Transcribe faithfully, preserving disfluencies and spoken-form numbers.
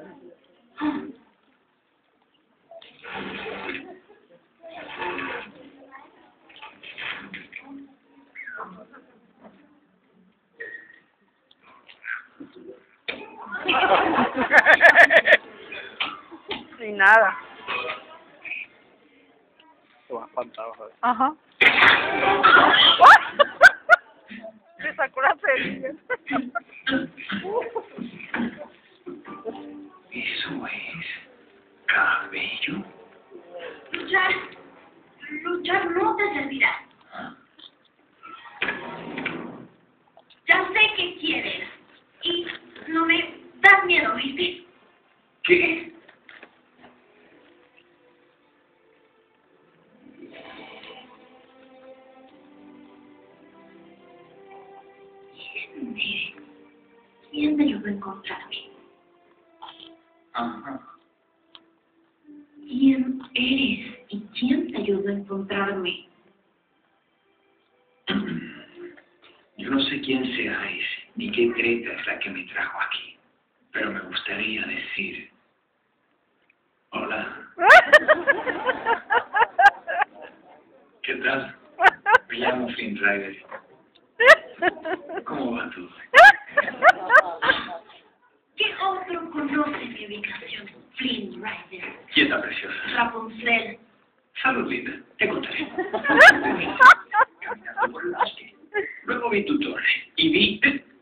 Sin nada. Se va a espantar, joder. Ajá. Me sacó la cerilla. Eso es cabello. Luchar, luchar no te servirá. Ya sé qué quieres y no me das miedo, ¿viste? ¿Qué? ¿Quién eres? ¿Quién te ayudó a encontrarme? Ajá. ¿Quién eres y quién te ayudó a encontrarme? Yo no sé quién seáis, ni qué treta es la que me trajo aquí, pero me gustaría decir... Hola. ¿Qué tal? Me llamo Flynn Rider. ¿Cómo va todo? ¿Qué otro conoce mi ubicación? Flynn Rider. Quieta, preciosa. Rapunzel. Salud, linda. Te contaré. Caminando por el bosque. Luego vi tu torre y vi...